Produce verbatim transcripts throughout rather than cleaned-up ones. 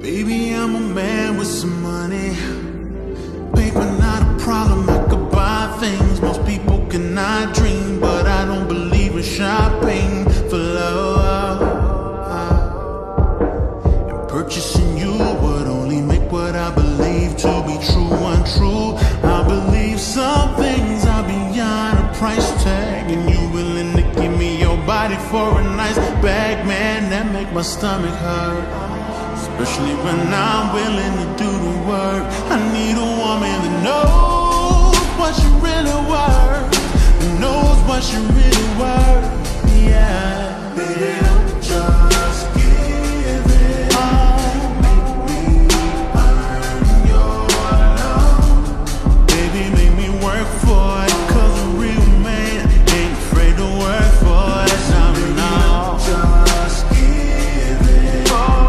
Baby, I'm a man with some money. Paper not a problem, I could buy things most people cannot dream. But I don't believe in shopping for love. And purchasing you would only make what I believe to be true untrue. I believe some things are beyond a price tag, and you willing to give me your body for a nice bag, man, that make my stomach hurt. Especially when I'm willing to do the work. I need a woman that knows what she really worth, that knows what she really worth. Yeah, baby, I'm just giving. Oh, make me earn your love. Baby, make me work for it, 'cause a real man ain't afraid to work for it. No, no. Just giving. Oh,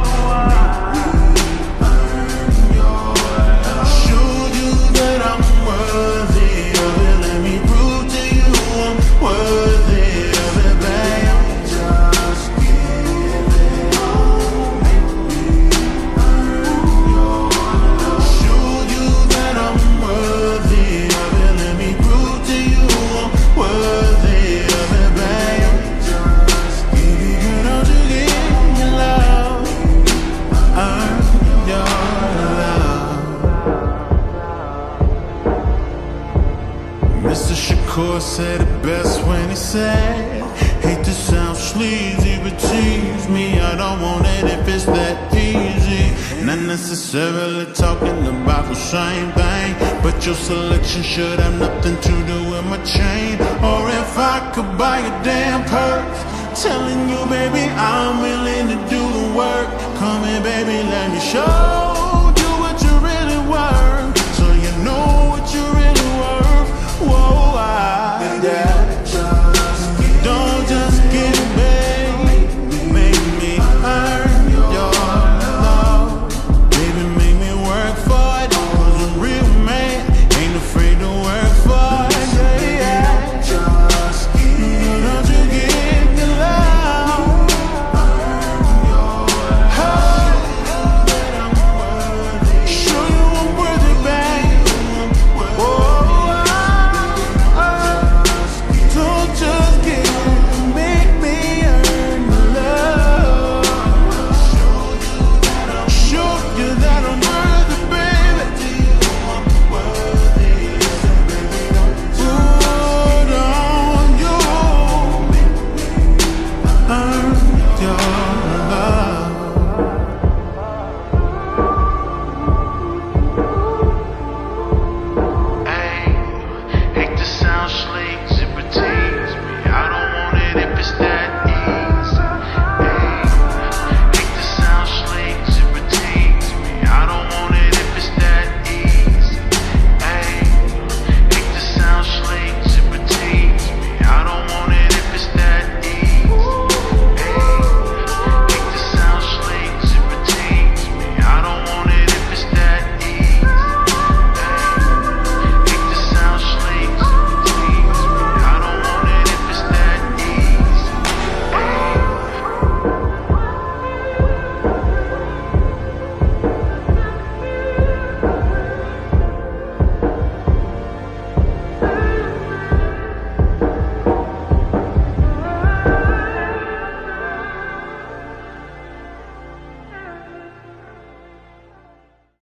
said it best when he said, hate to sound sleazy, but tease me, I don't want it if it's that easy. Not necessarily talking about the same thing, but your selection should have nothing to do with my chain. Or if I could buy a damn purse, telling you, baby, I'm willing to do the work. Come here, baby, let me show